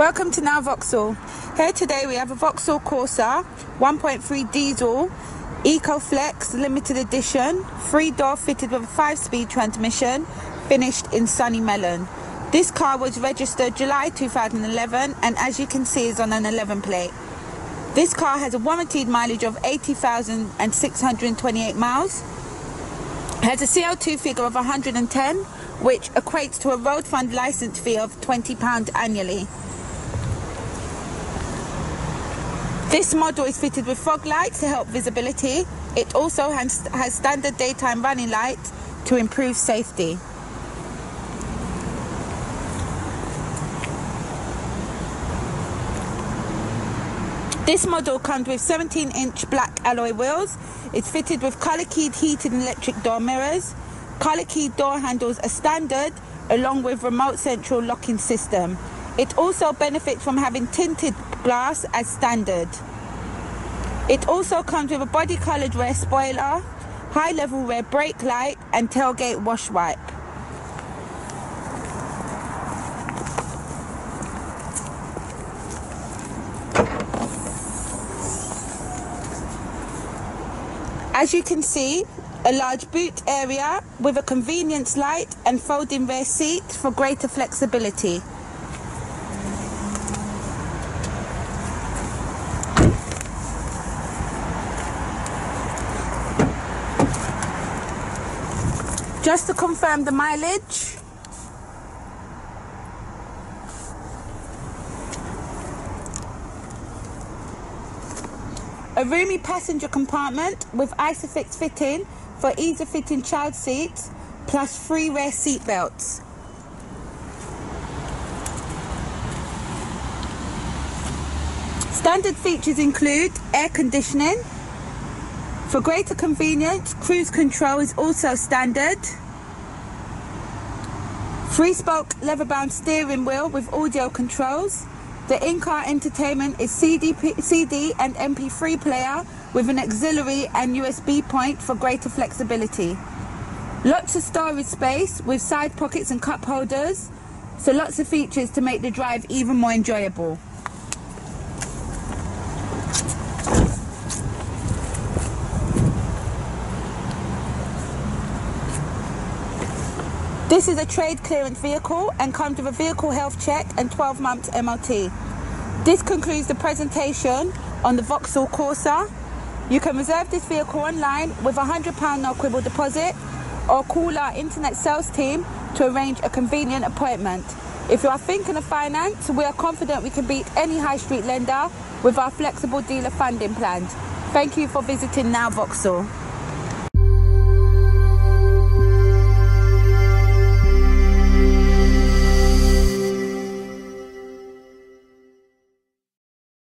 Welcome to Now Vauxhall. Here today we have a Vauxhall Corsa 1.3 diesel EcoFlex limited edition, 3-door fitted with a 5-speed transmission, finished in Sunny Melon. This car was registered July 2011 and as you can see is on an 11 plate. This car has a warranted mileage of 80,628 miles, has a CO2 figure of 110, which equates to a road fund licence fee of £20 annually. This model is fitted with fog lights to help visibility. It also has standard daytime running lights to improve safety. This model comes with 17-inch black alloy wheels. It's fitted with colour-keyed heated and electric door mirrors. Colour-keyed door handles are standard, along with remote central locking system. It also benefits from having tinted glass as standard. It also comes with a body-coloured rear spoiler, high-level rear brake light and tailgate wash wipe. As you can see, a large boot area with a convenience light and folding rear seat for greater flexibility. Just to confirm the mileage, a roomy passenger compartment with Isofix fitting for ease of fitting child seats, plus 3 rear seat belts. Standard features include air conditioning. For greater convenience, cruise control is also standard. 3-spoke leather-bound steering wheel with audio controls. The in-car entertainment is CD and MP3 player with an auxiliary and USB point for greater flexibility. Lots of storage space with side pockets and cup holders, so lots of features to make the drive even more enjoyable. This is a trade clearance vehicle and comes with a vehicle health check and 12 months MOT. This concludes the presentation on the Vauxhall Corsa. You can reserve this vehicle online with a £100 no quibble deposit or call our internet sales team to arrange a convenient appointment. If you are thinking of finance, we are confident we can beat any high street lender with our flexible dealer funding plans. Thank you for visiting Now Vauxhall.